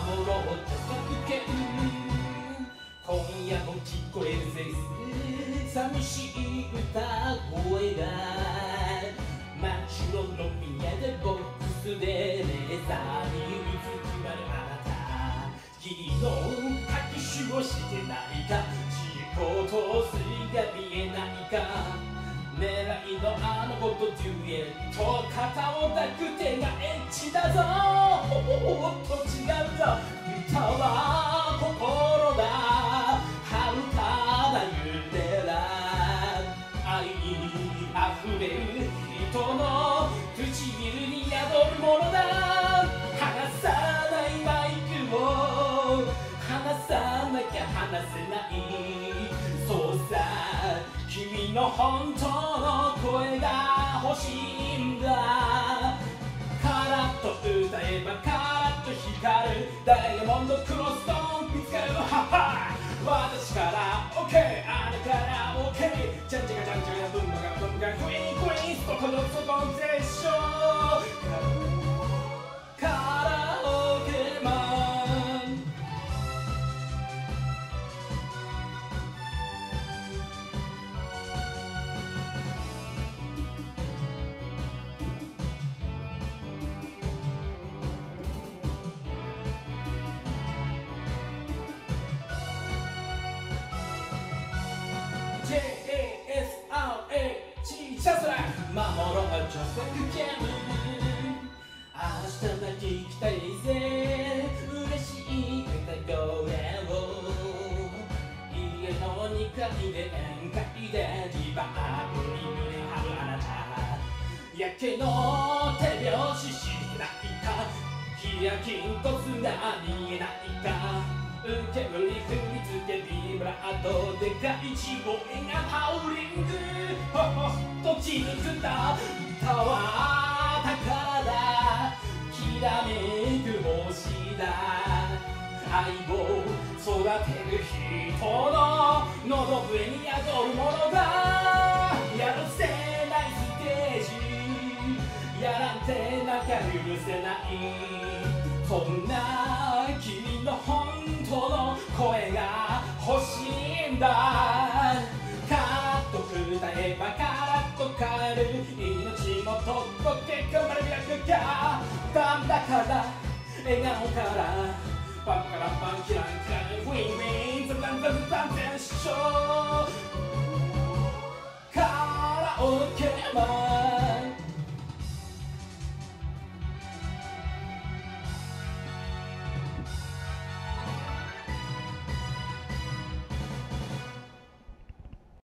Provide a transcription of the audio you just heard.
守ろう著作権今夜も聞こえるぜ寂しい歌声が真っ白の宮でボックスでレーザーにうずくまるあなた義理の拍手をしてないか事故とすりが見えないか狙いのあの子とデュエット肩を抱く手がエッチだぞおっと違うぞ歌は心だ遥かな夢だ愛にあふれる人の唇に宿るものだ離さないマイクを離さなきゃ離せないそうさ君の本当の声が欲しいんだカラッと歌えばカラッと光るダイヤモンドクロストーン見つかるハッハ私から OK あれから OK じゃんじゃがじゃんじゃがブンバがブンバがクイーンクイーンそこのそこの絶唱カラオケマンひたすら守ろう著作権明日まで行きたいぜ嬉しい歌声を家の2階で宴会でリバーブに胸張るあなたやけの手拍子してないかヒヤキンコツが見えないか受け売り振り付けビブラートでかい地声がハウリングほほっと気づくんだ歌は宝だきらめく星だ愛を育てる人の喉笛に宿るものだやるせないステージやらんてなきゃ許せないそんな君の本当の声が欲しいんだカラッと歌えばカラッと変える命も届け頑張るミラクルがだんだから笑顔からパンパラパンキランキラン